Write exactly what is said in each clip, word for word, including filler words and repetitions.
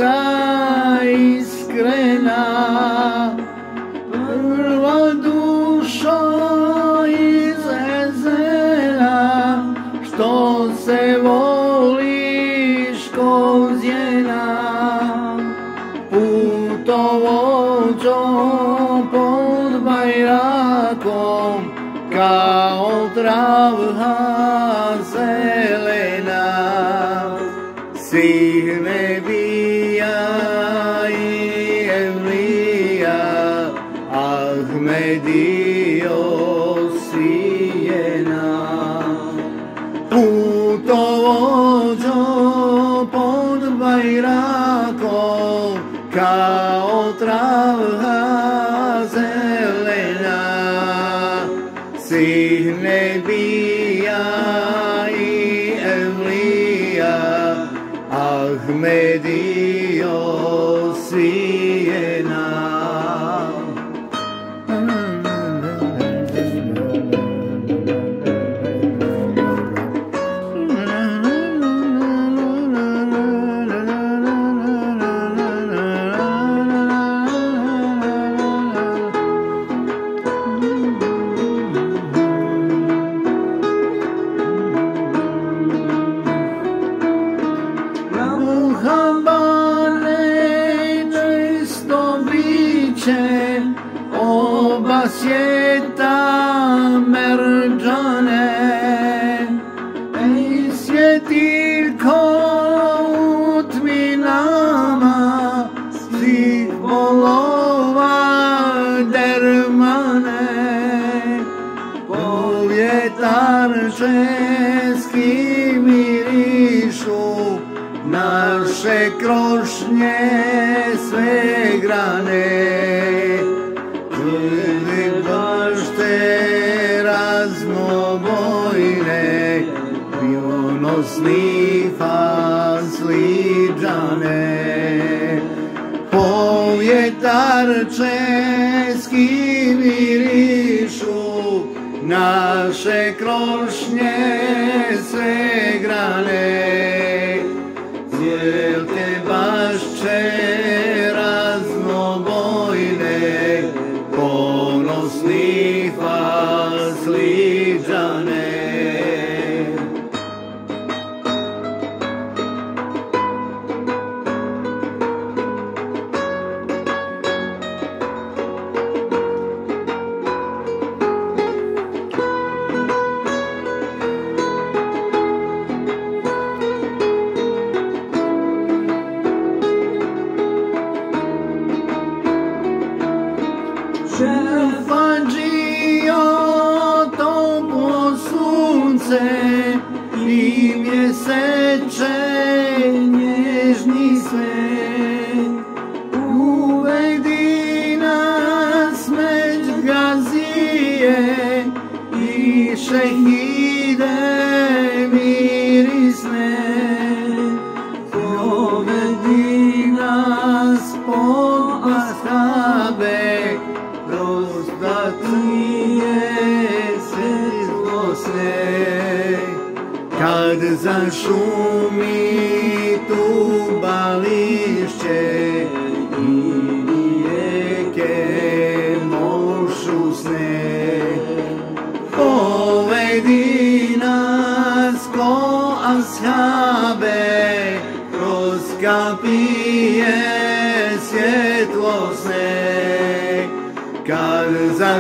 vjera iskrena, prva duša iz ezela, što se voliš ko zjena, putovođo pod bajrakom, kao travha zelena, svih nebija i evlija, Ahmedio sijena. Putovođo pod bajrakom, kao travha zelena, svih nebija i evlija, Ahmedio sijena. Oba svijeta merđane, ej svjetiljko u tminama, svih bolova dermane, povjetarčeski mirišu naše krošnje sve grane. Bašte raznobojne, bionosni fasliđane, povjetarčeski mirišu naše krošnje sve grane. Zjelke bašće raznobojne, ponosni fasliđane. Šefađio, toplo sunce i mjeseče nježni svet, uvedi nas međ gazije i šehide mirisne, povedi nas pod ashabe, da ti je svjetlosne, kad zašumi tu bališće i rijeke mošu sne. Povedi nas ko ashabe kroz kapije svjetlosne, kad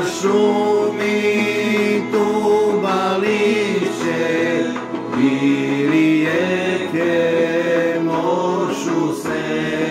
zašumi tu bališće i rijeke mošu se.